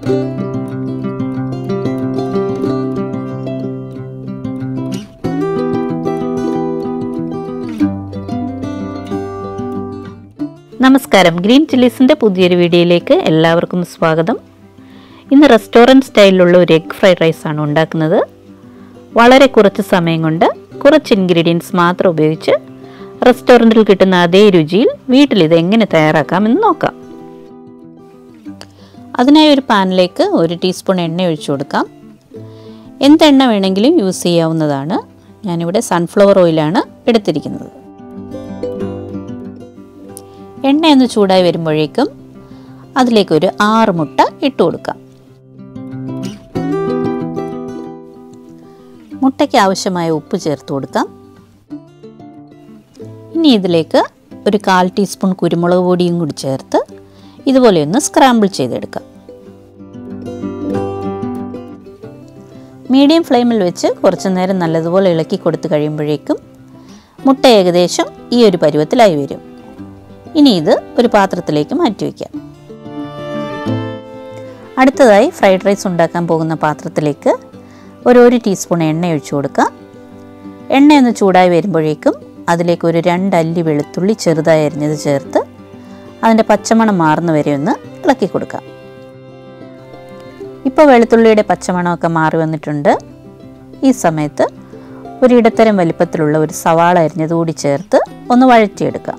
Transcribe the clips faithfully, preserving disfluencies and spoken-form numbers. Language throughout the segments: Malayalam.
നമസ്കാരം, ഗ്രീൻ ചില്ലീസിൻ്റെ പുതിയൊരു വീഡിയോയിലേക്ക് എല്ലാവർക്കും സ്വാഗതം. ഇന്ന് റെസ്റ്റോറൻറ്റ് സ്റ്റൈലിലുള്ള ഒരു എഗ് ഫ്രൈഡ് റൈസാണ് ഉണ്ടാക്കുന്നത്. വളരെ കുറച്ച് സമയം കൊണ്ട് കുറച്ച് ഇൻഗ്രീഡിയൻസ് മാത്രം ഉപയോഗിച്ച് റെസ്റ്റോറൻറ്റിൽ കിട്ടുന്ന അതേ രുചിയിൽ വീട്ടിലിത് എങ്ങനെ തയ്യാറാക്കാമെന്ന് നോക്കാം. അതിനായി ഒരു പാനിലേക്ക് ഒരു ടീസ്പൂൺ എണ്ണ ഒഴിച്ചു കൊടുക്കാം. എന്തെണ്ണ വേണമെങ്കിലും യൂസ് ചെയ്യാവുന്നതാണ്. ഞാനിവിടെ സൺഫ്ലവർ ഓയിലാണ് എടുത്തിരിക്കുന്നത്. എണ്ണയൊന്ന് ചൂടായി വരുമ്പോഴേക്കും അതിലേക്കൊരു ആറ് മുട്ട ഇട്ട് കൊടുക്കാം. മുട്ടയ്ക്ക് ആവശ്യമായ ഉപ്പ് ചേർത്ത് കൊടുക്കാം. ഇനി ഇതിലേക്ക് ഒരു കാൽ ടീസ്പൂൺ കുരുമുളക് പൊടിയും കൂടി ചേർത്ത് ഇതുപോലെ ഒന്ന് സ്ക്രാമ്പിൾ ചെയ്തെടുക്കാം. മീഡിയം ഫ്ലെയിമിൽ വെച്ച് കുറച്ച് നേരം നല്ലതുപോലെ ഇളക്കി കൊടുത്തു കഴിയുമ്പോഴേക്കും മുട്ട ഏകദേശം ഈ ഒരു പരുവത്തിലായി വരും. ഇനി ഇത് ഒരു പാത്രത്തിലേക്ക് മാറ്റി വയ്ക്കാം. അടുത്തതായി ഫ്രൈഡ് റൈസ് ഉണ്ടാക്കാൻ പോകുന്ന പാത്രത്തിലേക്ക് ഒരു ഒരു ടീസ്പൂൺ എണ്ണ ഒഴിച്ചു കൊടുക്കാം. എണ്ണയൊന്ന് ചൂടായി വരുമ്പോഴേക്കും അതിലേക്ക് ഒരു രണ്ടല്ലി വെളുത്തുള്ളി ചെറുതായി അരിഞ്ഞത് ചേർത്ത് അതിൻ്റെ പച്ചമണം മാറുന്ന വരെ ഒന്ന് ഇളക്കി കൊടുക്കാം. ഇപ്പോൾ വെളുത്തുള്ളിയുടെ പച്ചമണമൊക്കെ മാറി വന്നിട്ടുണ്ട്. ഈ സമയത്ത് ഒരു ഇടത്തരം വലിപ്പത്തിലുള്ള ഒരു സവാള അരിഞ്ഞത് കൂടി ചേർത്ത് ഒന്ന് വഴറ്റിയെടുക്കാം.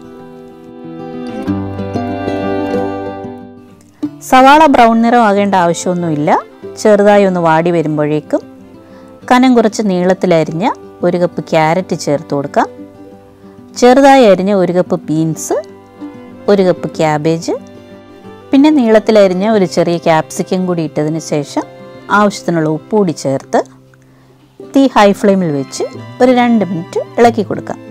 സവാള ബ്രൗൺ നിറം ആകേണ്ട ആവശ്യമൊന്നുമില്ല. ചെറുതായി ഒന്ന് വാടി വരുമ്പോഴേക്കും കനം കുറച്ച് നീളത്തിലരിഞ്ഞ ഒരു കപ്പ് ക്യാരറ്റ് ചേർത്ത് കൊടുക്കാം. ചെറുതായി അരിഞ്ഞ ഒരു കപ്പ് ബീൻസ്, ഒരു കപ്പ് ക്യാബേജ്, പിന്നെ നീളത്തിലരിഞ്ഞ ഒരു ചെറിയ ക്യാപ്സിക്കം കൂടി ഇട്ടതിന് ശേഷം ആവശ്യത്തിനുള്ള ഉപ്പ് കൂടി ചേർത്ത് തീ ഹൈ ഫ്ലെയിമിൽ വെച്ച് ഒരു രണ്ട് മിനിറ്റ് ഇളക്കി കൊടുക്കാം.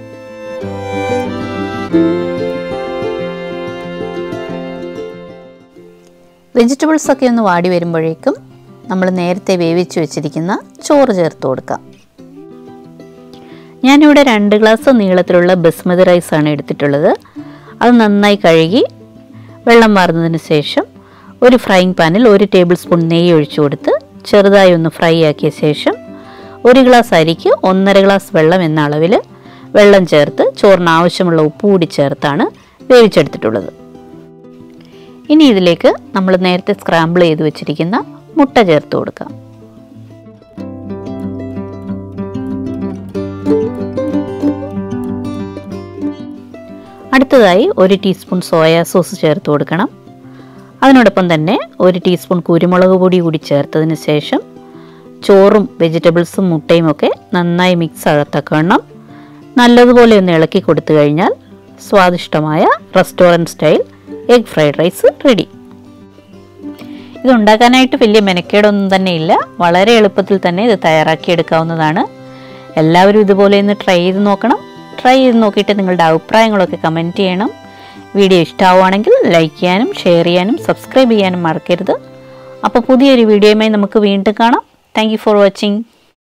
വെജിറ്റബിൾസ് ഒക്കെ ഒന്ന് വാടി വരുമ്പോഴേക്കും നമ്മൾ നേരത്തെ വേവിച്ച് വെച്ചിരിക്കുന്ന ചോറ് ചേർത്ത് കൊടുക്കാം. ഞാനിവിടെ രണ്ട് ഗ്ലാസ് നീളത്തിലുള്ള ബസ്മതി റൈസാണ് എടുത്തിട്ടുള്ളത്. അത് നന്നായി കഴുകി വെള്ളം വാർന്നതിന് ശേഷം ഒരു ഫ്രൈയിങ് പാനിൽ ഒരു ടേബിൾ സ്പൂൺ നെയ്യ് ഒഴിച്ചു കൊടുത്ത് ചെറുതായി ഒന്ന് ഫ്രൈ ആക്കിയ ശേഷം ഒരു ഗ്ലാസ് അരിക്ക് ഒന്നര ഗ്ലാസ് വെള്ളം എന്ന അളവിൽ വെള്ളം ചേർത്ത് ചോറിന് ആവശ്യമുള്ള ഉപ്പ് കൂടി ചേർത്താണ് വേവിച്ചെടുത്തിട്ടുള്ളത്. ഇനി ഇതിലേക്ക് നമ്മൾ നേരത്തെ സ്ക്രാമ്പിൾ ചെയ്ത് വെച്ചിരിക്കുന്ന മുട്ട ചേർത്ത് കൊടുക്കാം. അടുത്തതായി ഒരു ടീസ്പൂൺ സോയാ സോസ് ചേർത്ത് കൊടുക്കണം. അതിനോടൊപ്പം തന്നെ ഒരു ടീസ്പൂൺ കുരുമുളക് പൊടി കൂടി ചേർത്തതിന് ശേഷം ചോറും വെജിറ്റബിൾസും മുട്ടയും ഒക്കെ നന്നായി മിക്സ് ആകത്തക്കവണ്ണം നല്ലതുപോലെ ഒന്ന് ഇളക്കി കൊടുത്തു കഴിഞ്ഞാൽ സ്വാദിഷ്ടമായ restaurant style egg fried rice ready. ഇതുണ്ടാക്കാനായിട്ട് വലിയ മെനക്കേടൊന്നും തന്നെ ഇല്ല. വളരെ എളുപ്പത്തിൽ തന്നെ ഇത് തയ്യാറാക്കിയെടുക്കാവുന്നതാണ്. എല്ലാവരും ഇതുപോലെ ഒന്ന് ട്രൈ ചെയ്ത് നോക്കണം. ട്രൈ ചെയ്ത് നോക്കിയിട്ട് നിങ്ങളുടെ അഭിപ്രായങ്ങളൊക്കെ കമൻറ്റ് ചെയ്യണം. വീഡിയോ ഇഷ്ടമാവുകയാണെങ്കിൽ ലൈക്ക് ചെയ്യാനും ഷെയർ ചെയ്യാനും സബ്സ്ക്രൈബ് ചെയ്യാനും മറക്കരുത്. അപ്പോൾ പുതിയൊരു വീഡിയോയുമായി നമുക്ക് വീണ്ടും കാണാം. Thank you for watching.